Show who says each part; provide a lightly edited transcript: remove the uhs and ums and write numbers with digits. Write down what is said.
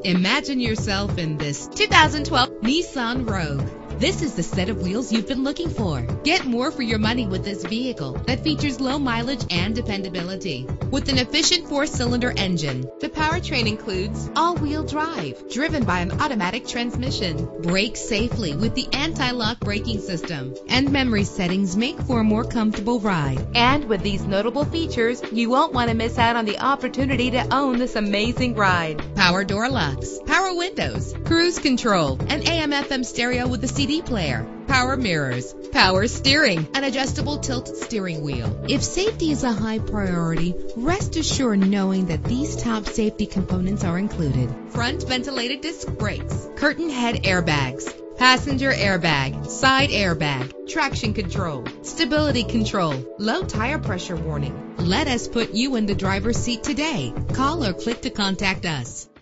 Speaker 1: Imagine yourself in this 2012 Nissan Rogue. This is the set of wheels you've been looking for. Get more for your money with this vehicle that features low mileage and dependability. With an efficient 4-cylinder engine, the powertrain includes all-wheel drive, driven by an automatic transmission. Brake safely with the anti-lock braking system. And memory settings make for a more comfortable ride. And with these notable features, you won't want to miss out on the opportunity to own this amazing ride. Power door locks, power windows, cruise control, an AM/FM stereo with a CD player, power mirrors, power steering, an adjustable tilt steering wheel. If safety is a high priority, rest assured knowing that these top safety components are included. Front ventilated disc brakes, curtain head airbags, passenger airbag, side airbag, traction control, stability control, low tire pressure warning. Let us put you in the driver's seat today. Call or click to contact us.